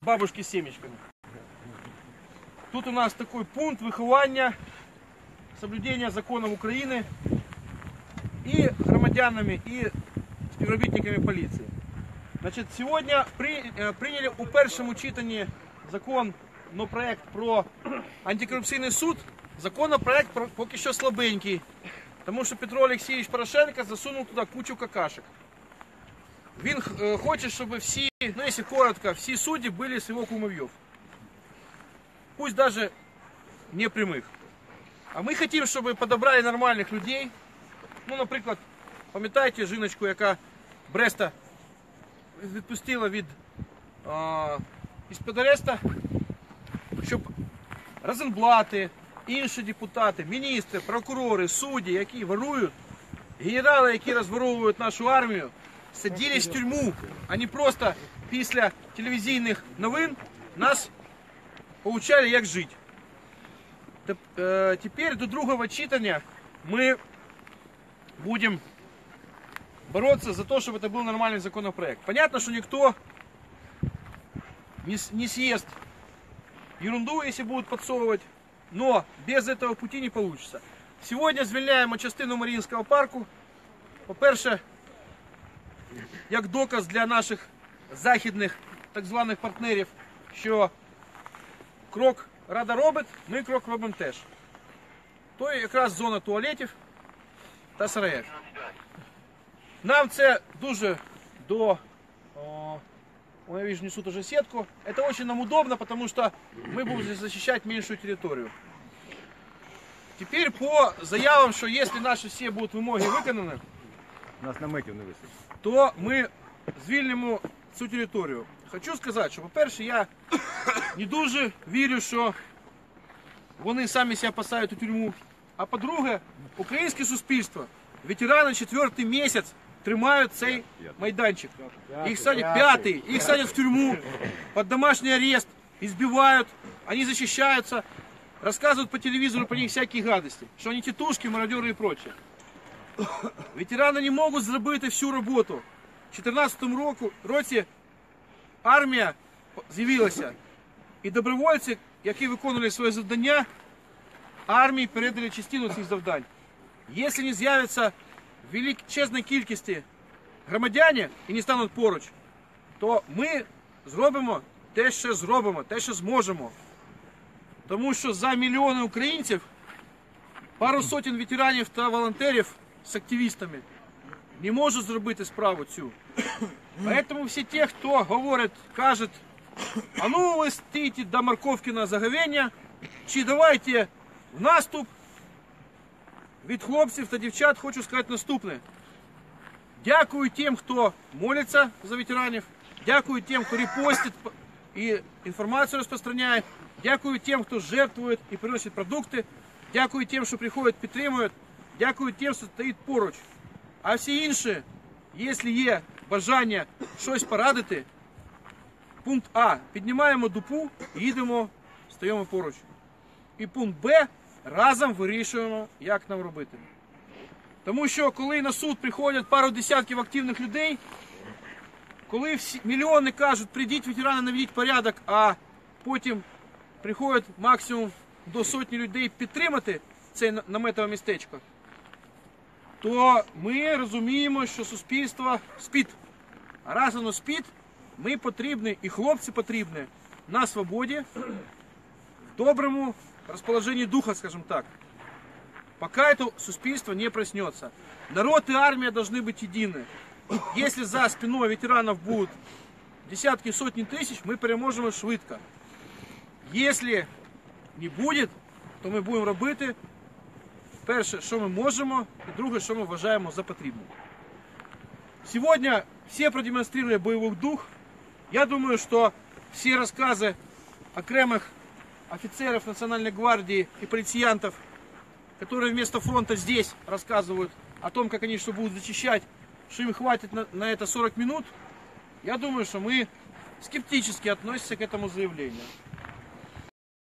бабушки с семечками. Тут у нас такой пункт выхования, соблюдения законов Украины и громадянами, и співробітниками полиции. Значит, сегодня приняли у першому читанні проект про антикоррупційний суд. Законопроект поки що слабенький, тому що Петро Олексійович Порошенко засунув туди кучу какашек. Він хоче, щоб всі, ну якщо коротко, всі судді були з його кумов'їв. Пусть даже не прямих. А ми хочемо, щоб подобрали нормальних людей. Ну, наприклад, пам'ятаєте жіночку, яка Бреста відпустила із-під ареста, щоб Розенблати, інші депутати, міністри, прокурори, судді, які ворують, генерали, які розворовують нашу армію, садились в тюрму, а не просто після телевізійних новин нас poučали, як жити. Тепер до другого читання ми будем бороться за то, чтобы это был нормальный законопроект. Понятно, что никто не съест ерунду, если будут подсовывать, но без этого пути не получится. Сегодня звільняємо частину Маріїнського парку. По-перше, як доказ для наших західних так званих партнерів, що крок Рада робить, ми крок робимо теж. То якраз зона туалетів та сараїв. Нам це дуже я вижу, несут уже сетку. Это очень нам удобно, потому что мы будем защищать меньшую территорию. Теперь по заявам, что если наши все будут вимоги виконані, нас наметів не висить, то ми звільнимо цю територію. Хочу сказати, що, по-перше, я не дуже вірю, що вони самі себе посадять у тюрму. А по-друге, українське суспільство, ветерани 4-й місяць тримають цей майданчик. Их садят пятый, их садят в тюрьму, под домашний арест, избивают, они защищаются, рассказывают по телевизору про них всякие гадости, что они тетушки, мародеры и прочее. Ветераны не могут зробити всю роботу. В 2014 році армія з'явилася, і добровольці, які виконували своє завдання, армії передали частину цих завдань. Якщо не з'явиться в величезній кількості громадяни і не стануть поруч, то ми зробимо те, що зробимо, те, що зможемо. Тому що за мільйони українців, пару сотень ветеранів та волонтерів з активістами не можуть зробити справу цю. Поэтому всі ті, хто говорить, кажуть, а ну ви стійте до морковки на заговення, чи давайте в наступ. Від хлопців та дівчат хочу сказати наступне. Дякую тим, хто молиться за ветеранів, дякую тим, хто репостить і інформацію розпространяє, дякую тим, хто жертвує і приносить продукти, дякую тим, що приходять, підтримують, дякую тим, що стоїть поруч. А всі інші, якщо є бажання щось порадити, пункт А. Піднімаємо дупу і їдемо, стоїмо поруч. І пункт Б. Разом вирішуємо, як нам робити. Тому що, коли на суд приходять пару десятків активних людей, коли всі мільйони кажуть, прийдіть, ветерани, наведіть порядок, а потім приходять максимум до сотні людей підтримати це наметове містечко, то ми розуміємо, що суспільство спить. А раз воно спить, ми потрібні, і хлопці потрібні на свободі, в доброму расположении духа, скажем так, пока это суспільство не проснется. Народ и армия должны быть едины. Если за спиной ветеранов будут десятки, сотни тысяч, мы переможемо швидко. Если не будет, то ми будемо робити перше, що ми можемо, і друге, що ми вважаємо за потрібне. Сегодня все продемонстрировали боевой дух. Я думаю, что все рассказы окремых офицеров Национальной гвардии и полициянтов, которые вместо фронта здесь рассказывают о том, как они что будут зачищать, что им хватит на это 40 минут, я думаю, что мы скептически относимся к этому заявлению.